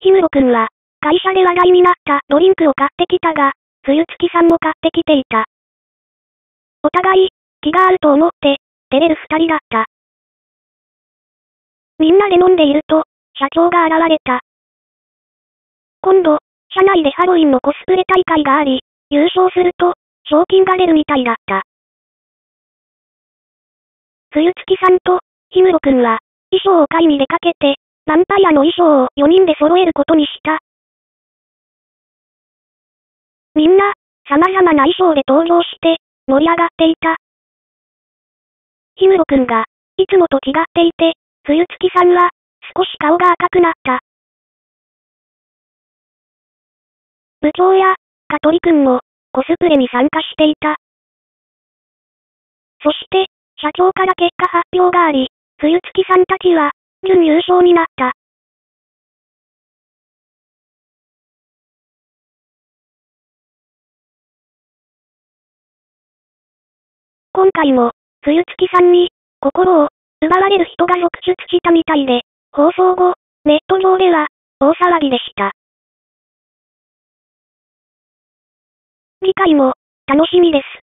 氷室くんは、会社で話題になったドリンクを買ってきたが、冬月さんも買ってきていた。お互い、気が合うと思って、照れる二人だった。みんなで飲んでいると、社長が現れた。今度、社内でハロウィンのコスプレ大会があり、優勝すると、賞金が出るみたいだった。冬月さんと、氷室くんは、衣装を買いに出かけて、ヴァンパイアの衣装を4人で揃えることにした。みんな、様々な衣装で登場して、盛り上がっていた。氷室くんが、いつもと違っていて、冬月さんは、少し顔が赤くなった。部長や、香取くんも、コスプレに参加していた。そして、社長から結果発表があり、冬月さんたちは、準優勝になった。今回も、冬月さんに、心を、奪われる人が続出したみたいで、放送後、ネット上では、大騒ぎでした。次回も、楽しみです。